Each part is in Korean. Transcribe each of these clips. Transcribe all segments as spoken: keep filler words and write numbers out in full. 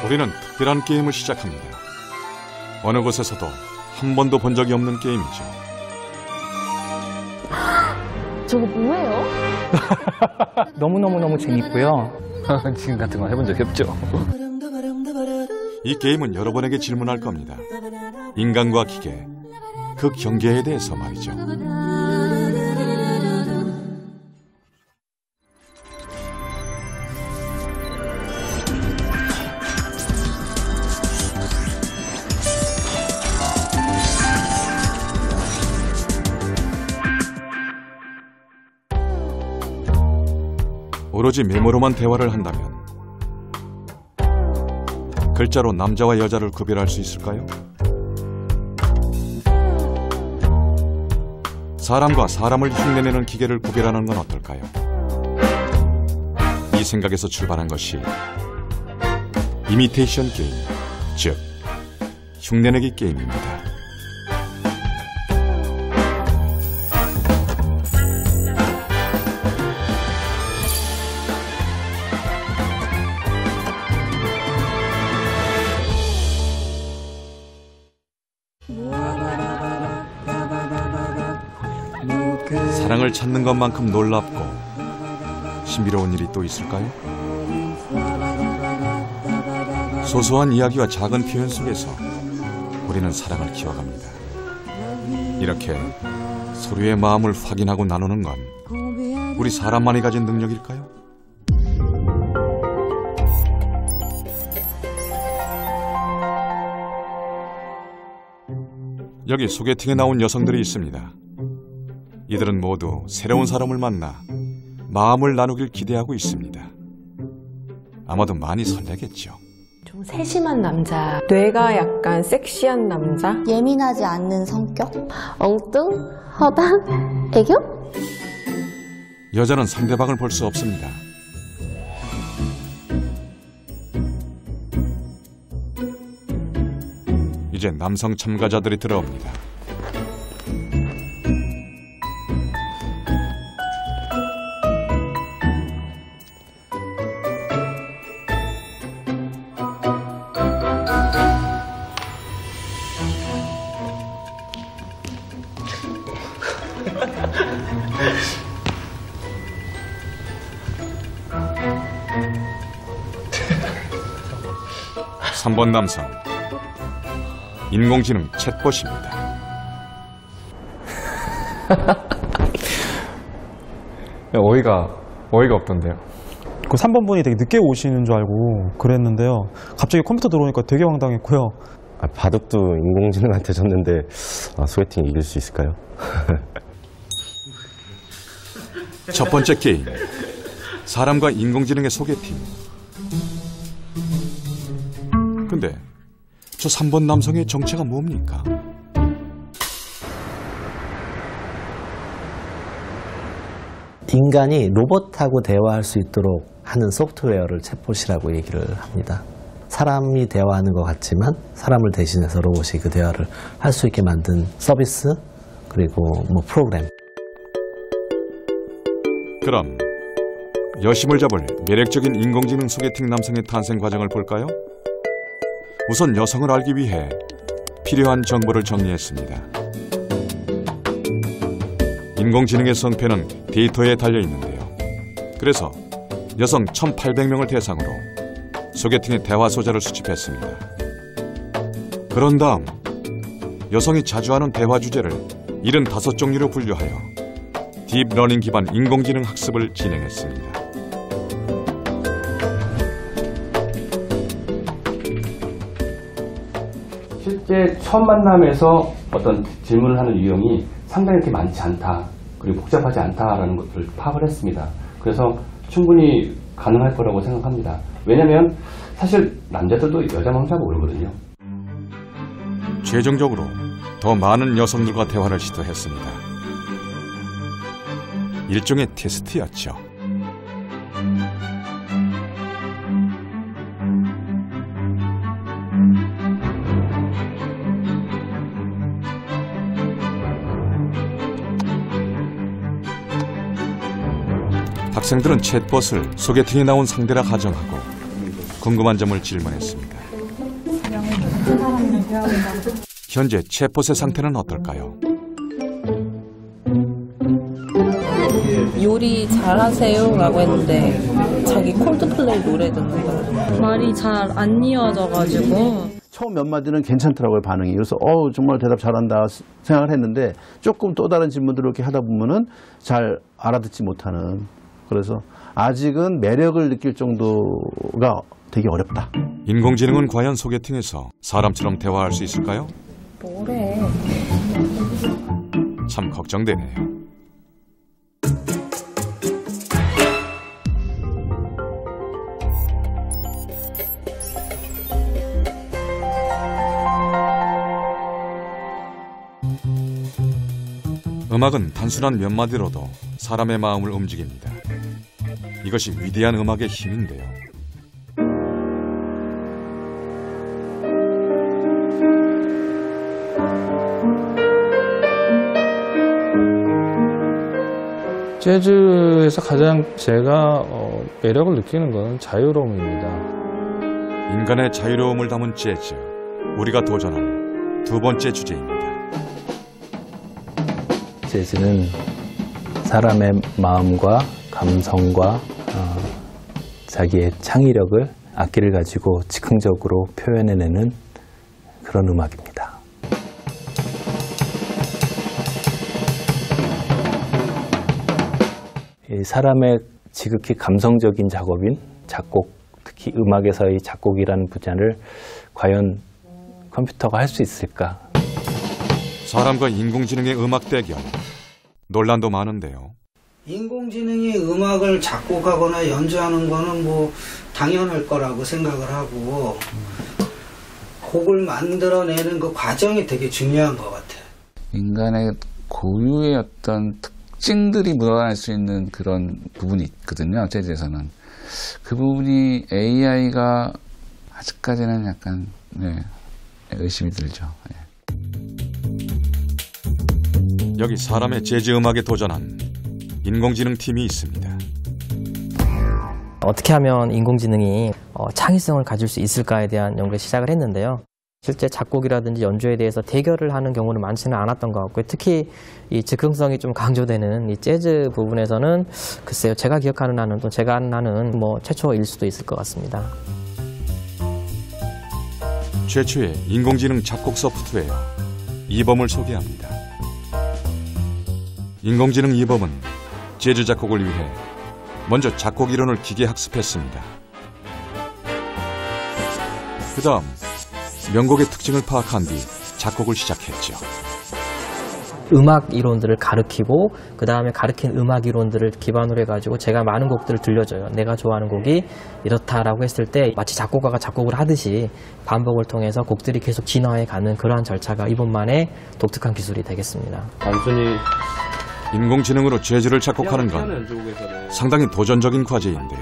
우리는 특별한 게임을 시작합니다. 어느 곳에서도 한 번도 본 적이 없는 게임이죠. 저거 뭐예요? 너무너무너무 재밌고요. 지금 같은 거 해본 적이 없죠. 이 게임은 여러분에게 질문할 겁니다. 인간과 기계, 그 경계에 대해서 말이죠. 오로지 메모로만 대화를 한다면 글자로 남자와 여자를 구별할 수 있을까요? 사람과 사람을 흉내내는 기계를 구별하는 건 어떨까요? 이 생각에서 출발한 것이 이미테이션 게임, 즉 흉내내기 게임입니다. 사랑을 찾는 것만큼 놀랍고 신비로운 일이 또 있을까요? 소소한 이야기와 작은 표현 속에서 우리는 사랑을 키워갑니다. 이렇게 서로의 마음을 확인하고 나누는 건 우리 사람만이 가진 능력일까요? 여기 소개팅에 나온 여성들이 있습니다. 이들은 모두 새로운 사람을 만나 마음을 나누길 기대하고 있습니다. 아마도 많이 설레겠죠. 좀 세심한 남자. 뇌가 약간 섹시한 남자. 예민하지 않는 성격. 엉뚱, 허당, 애교. 여자는 상대방을 볼 수 없습니다. 이제 남성 참가자들이 들어옵니다. 삼 번 남성, 인공지능 챗봇입니다. 어이가 어이가 없던데요. 그 삼 번 분이 되게 늦게 오시는 줄 알고 그랬는데요. 갑자기 컴퓨터 들어오니까 되게 황당했고요. 아, 바둑도 인공지능한테 졌는데 아, 소개팅 이길 수 있을까요? 첫 번째 게임, 사람과 인공지능의 소개팅. 근데 저 삼 번 남성의 정체가 뭡니까? 인간이 로봇하고 대화할 수 있도록 하는 소프트웨어를 챗봇이라고 얘기를 합니다. 사람이 대화하는 것 같지만 사람을 대신해서 로봇이 그 대화를 할 수 있게 만든 서비스, 그리고 뭐 프로그램. 그럼 여심을 잡을 매력적인 인공지능 소개팅 남성의 탄생 과정을 볼까요? 우선 여성을 알기 위해 필요한 정보를 정리했습니다. 인공지능의 성패는 데이터에 달려있는데요. 그래서 여성 천팔백 명을 대상으로 소개팅의 대화 소재를 수집했습니다. 그런 다음 여성이 자주 하는 대화 주제를 칠십오 종류로 분류하여 딥러닝 기반 인공지능 학습을 진행했습니다. 실제 첫 만남에서 어떤 질문을 하는 유형이 상당히 그렇게 많지 않다, 그리고 복잡하지 않다라는 것들을 파악을 했습니다. 그래서 충분히 가능할 거라고 생각합니다. 왜냐하면 사실 남자들도 여자 마음 잘 모르거든요. 최종적으로 더 많은 여성들과 대화를 시도했습니다. 일종의 테스트였죠. 학생들은 챗봇을 소개팅에 나온 상대라 가정하고 궁금한 점을 질문했습니다. 현재 체포세 상태는 어떨까요? 요리 잘하세요? 라고 했는데 자기 콜드플레이 노래 듣는 거예요. 말이 잘 안 이어져가지고 처음 몇 마디는 괜찮더라고요, 반응이. 그래서 어 정말 대답 잘한다 생각을 했는데 조금 또 다른 질문들을 이렇게 하다 보면은 잘 알아듣지 못하는. 그래서 아직은 매력을 느낄 정도가 되게 어렵다. 인공지능은 과연 소개팅에서 사람처럼 대화할 수 있을까요? 뭐래. 참 걱정되네요. 음악은 단순한 몇 마디로도 사람의 마음을 움직입니다. 이것이 위대한 음악의 힘인데요. 재즈에서 가장 제가 어, 매력을 느끼는 건 자유로움입니다. 인간의 자유로움을 담은 재즈, 우리가 도전할 두 번째 주제입니다. 재즈는 사람의 마음과 감성과 어, 자기의 창의력을 악기를 가지고 즉흥적으로 표현해내는 그런 음악입니다. 이 사람의 지극히 감성적인 작업인 작곡, 특히 음악에서의 작곡이라는 분야를 과연 컴퓨터가 할 수 있을까? 사람과 인공지능의 음악 대결, 논란도 많은데요. 인공지능이 음악을 작곡하거나 연주하는 거는 뭐 당연할 거라고 생각을 하고 곡을 만들어내는 그 과정이 되게 중요한 것 같아요. 인간의 고유의 어떤 특징들이 묻어날 수 있는 그런 부분이 있거든요. 재즈에서는. 그 부분이 에이아이가 아직까지는 약간 네, 의심이 들죠. 네. 여기 사람의 재즈 음악에 도전한 인공지능 팀이 있습니다. 어떻게 하면 인공지능이 어, 창의성을 가질 수 있을까에 대한 연구를 시작을 했는데요. 실제 작곡이라든지 연주에 대해서 대결을 하는 경우는 많지는 않았던 것 같고요. 특히 이 즉흥성이 좀 강조되는 이 재즈 부분에서는 글쎄요, 제가 기억하는 한은 또 제가 아는 한은 뭐 최초일 수도 있을 것 같습니다. 최초의 인공지능 작곡 소프트웨어 이범을 소개합니다. 인공지능 이범은 재즈 작곡을 위해 먼저 작곡 이론을 기계 학습했습니다. 그 다음 명곡의 특징을 파악한 뒤 작곡을 시작했죠. 음악 이론들을 가르치고 그 다음에 가르친 음악 이론들을 기반으로 해가지고 제가 많은 곡들을 들려줘요. 내가 좋아하는 곡이 이렇다라고 했을 때 마치 작곡가가 작곡을 하듯이 반복을 통해서 곡들이 계속 진화해 가는 그러한 절차가 이번만의 독특한 기술이 되겠습니다. 단순히 인공지능으로 재즈를 작곡하는 건 상당히 도전적인 과제인데요.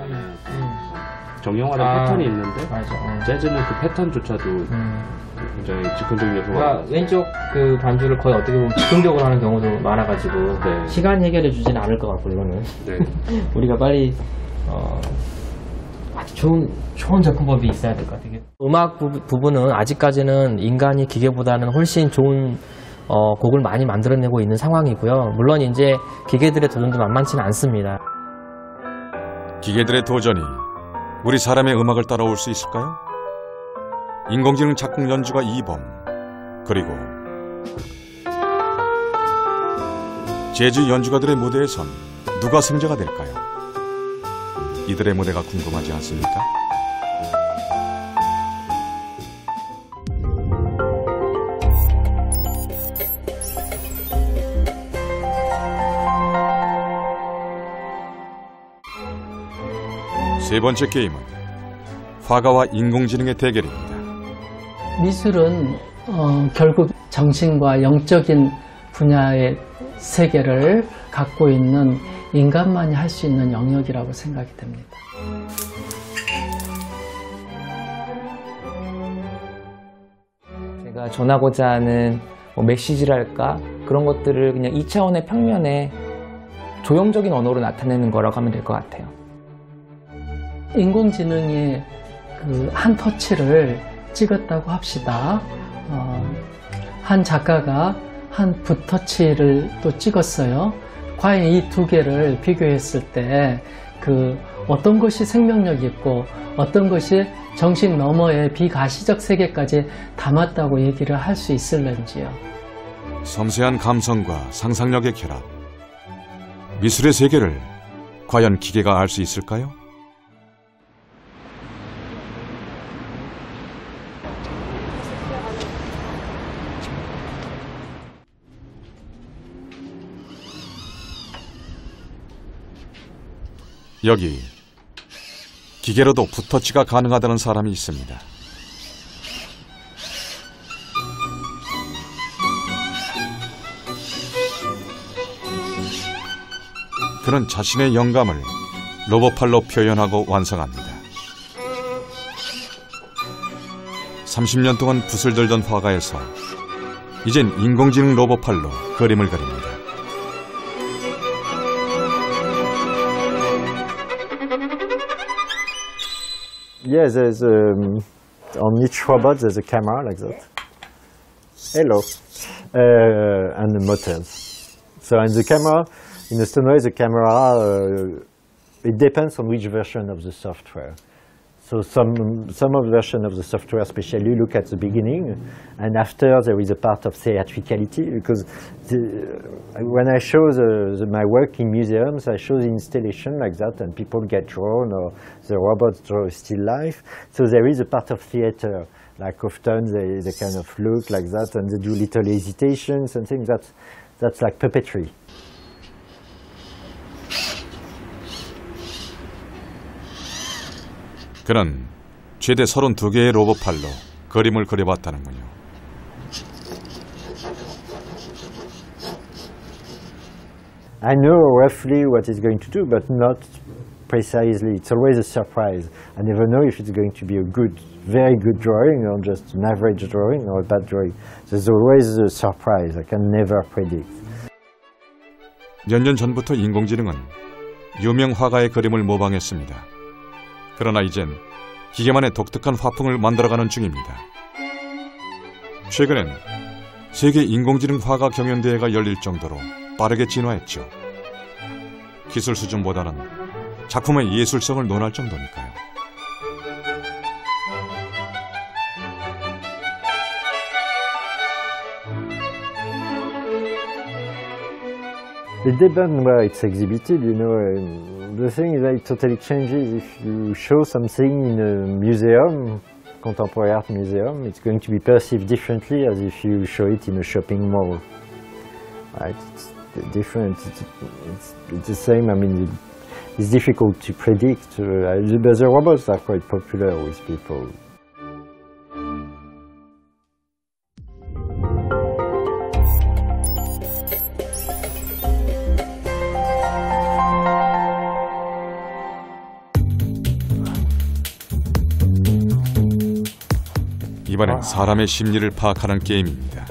정형화된 아, 패턴이 있는데 맞아. 재즈는 그 패턴조차도 음. 굉장히 즉흥적인 요소가 그러니까 왼쪽 그 반주를 거의 어떻게 보면 즉흥적으로 하는 경우도 많아가지고 네. 시간 해결해 주지는 않을 것 같고 이거는 네. 우리가 빨리 어, 아주 좋은 좋은 접근법이 있어야 될 것 같아요. 음악 부, 부분은 아직까지는 인간이 기계보다는 훨씬 좋은 어, 곡을 많이 만들어내고 있는 상황이고요. 물론 이제 기계들의 도전도 만만치는 않습니다. 기계들의 도전이 우리 사람의 음악을 따라올 수 있을까요? 인공지능 작곡 연주가 이범, 그리고 재즈 연주가들의 무대에선 누가 승자가 될까요? 이들의 무대가 궁금하지 않습니까? 세 번째 게임은 화가와 인공지능의 대결입니다. 미술은 어, 결국 정신과 영적인 분야의 세계를 갖고 있는 인간만이 할 수 있는 영역이라고 생각이 됩니다. 제가 전하고자 하는 뭐 메시지랄까 그런 것들을 그냥 이 차원의 평면에 조형적인 언어로 나타내는 거라고 하면 될 것 같아요. 인공지능의 그 한 터치를 찍었다고 합시다. 어, 한 작가가 한 붓터치를 또 찍었어요. 과연 이 두 개를 비교했을 때 그 어떤 것이 생명력 있고 어떤 것이 정식 너머의 비가시적 세계까지 담았다고 얘기를 할 수 있을런지요. 섬세한 감성과 상상력의 결합. 미술의 세계를 과연 기계가 알 수 있을까요? 여기 기계로도 붓터치가 가능하다는 사람이 있습니다. 그는 자신의 영감을 로봇팔로 표현하고 완성합니다. 삼십 년 동안 붓을 들던 화가에서 이젠 인공지능 로봇팔로 그림을 그립니다. Yeah, there's um, on each robot there's a camera like that. Hello, uh, and the motors. So in the camera, in the Stoneway, the camera uh, it depends on which version of the software. So some some of the version of the software especially look at the beginning, and after there is a part of theatricality because the, when I show the, the, my work in museums, I show the installation like that, and people get drawn or the robots draw still life. So there is a part of theater. Like often they, they kind of look like that, and they do little hesitations and things. That's that's like puppetry. 그는 최대 서른두 개의 로봇팔로 그림을 그려봤다는군요. I know roughly what it's going to do, but not precisely. It's always a surprise. I never know if it's going to be a good, very good drawing or just an average drawing or a bad drawing. There's always a surprise. I can never predict. 몇 년 전부터 인공지능은 유명 화가의 그림을 모방했습니다. 그러나 이젠 기계만의 독특한 화풍을 만들어가는 중입니다. 최근엔 세계 인공지능 화가 경연대회가 열릴 정도로 빠르게 진화했죠. 기술 수준보다는 작품의 예술성을 논할 정도니까요. It depends where it's exhibited, you know. Uh, the thing is that it totally changes. If you show something in a museum, contemporary art museum, it's going to be perceived differently as if you show it in a shopping mall. Right? It's different. It's, it's, it's the same. I mean, it, it's difficult to predict. Uh, but the robots are quite popular with people. 이번엔 사람의 심리를 파악하는 게임입니다.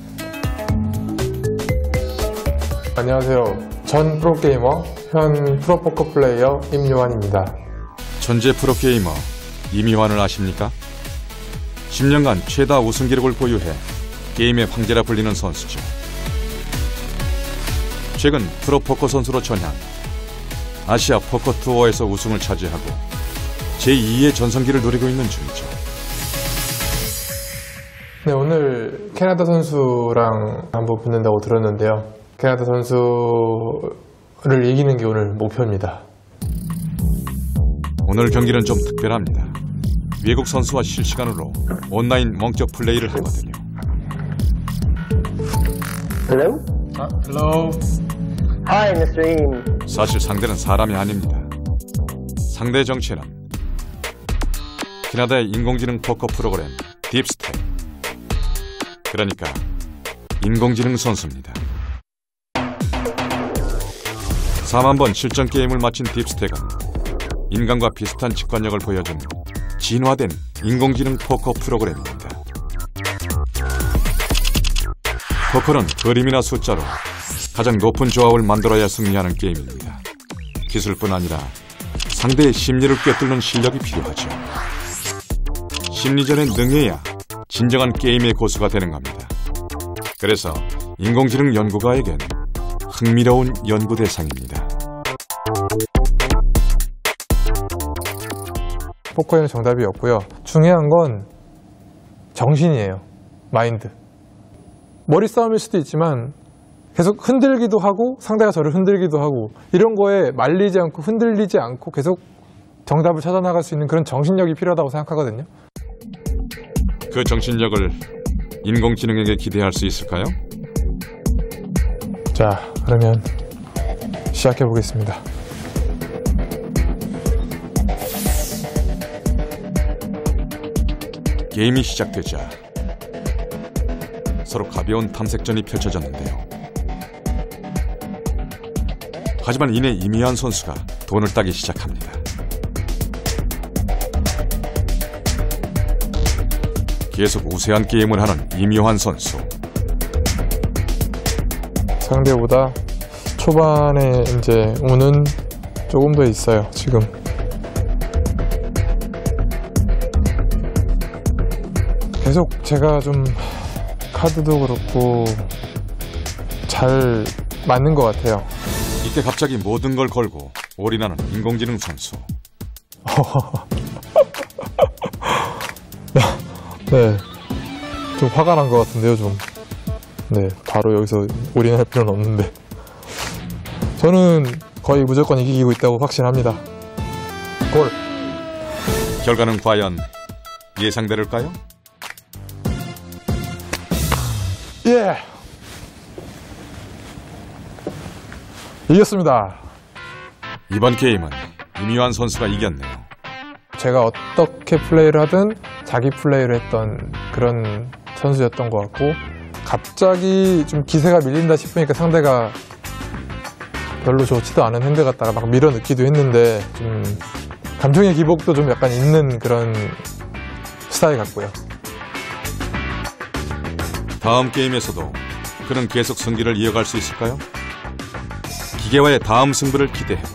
안녕하세요. 전 프로게이머, 현 프로포커 플레이어 임요한입니다. 천재 프로게이머 임요한을 아십니까? 십 년간 최다 우승 기록을 보유해 게임의 황제라 불리는 선수죠. 최근 프로포커 선수로 전향, 아시아 포커 투어에서 우승을 차지하고 제이의 전성기를 누리고 있는 중이죠. 네, 오늘 캐나다 선수랑 한번 붙는다고 들었는데요. 캐나다 선수를 이기는 게 오늘 목표입니다. 오늘 경기는 좀 특별합니다. 외국 선수와 실시간으로 온라인 멍적 플레이를 하거든요. Hello? 아, hello. Hi, 미스터 Im. 사실 상대는 사람이 아닙니다. 상대 정체는 캐나다의 인공지능 포커 프로그램 딥스텍. 그러니까 인공지능 선수입니다. 사만 번 실전 게임을 마친 딥스텍은 인간과 비슷한 직관력을 보여준 진화된 인공지능 포커 프로그램입니다. 포커는 그림이나 숫자로 가장 높은 조합을 만들어야 승리하는 게임입니다. 기술뿐 아니라 상대의 심리를 꿰뚫는 실력이 필요하죠. 심리전에 능해야 진정한 게임의 고수가 되는 겁니다. 그래서 인공지능 연구가에겐 흥미로운 연구 대상입니다. 포커에는 정답이 없고요. 중요한 건 정신이에요. 마인드. 머리 싸움일 수도 있지만 계속 흔들기도 하고 상대가 저를 흔들기도 하고 이런 거에 말리지 않고 흔들리지 않고 계속 정답을 찾아나갈 수 있는 그런 정신력이 필요하다고 생각하거든요. 그 정신력을 인공지능에게 기대할 수 있을까요? 자, 그러면 시작해 보겠습니다. 게임이 시작되자 서로 가벼운 탐색전이 펼쳐졌는데요. 하지만 이내 이미환 선수가 돈을 따기 시작합니다. 계속 우세한 게임을 하는 이미환 선수. 상대보다 초반에 이제 운은 조금 더 있어요, 지금. 계속 제가 좀 카드도 그렇고 잘 맞는 것 같아요. 이때 갑자기 모든 걸 걸고 올인하는 인공지능 선수. 네, 좀 화가 난 것 같은데요, 좀. 네, 바로 여기서 올인할 필요는 없는데. 저는 거의 무조건 이기고 있다고 확신합니다. 골. 결과는 과연 예상대로일까요? 예! 이겼습니다. 이번 게임은 이미환 선수가 이겼네요. 제가 어떻게 플레이를 하든 자기 플레이를 했던 그런 선수였던 것 같고, 갑자기 좀 기세가 밀린다 싶으니까 상대가 별로 좋지도 않은 핸드 갖다가 막 밀어넣기도 했는데, 좀 감정의 기복도 좀 약간 있는 그런 스타일 같고요. 다음 게임에서도 그는 계속 승기를 이어갈 수 있을까요? 기계와의 다음 승부를 기대해봅니다.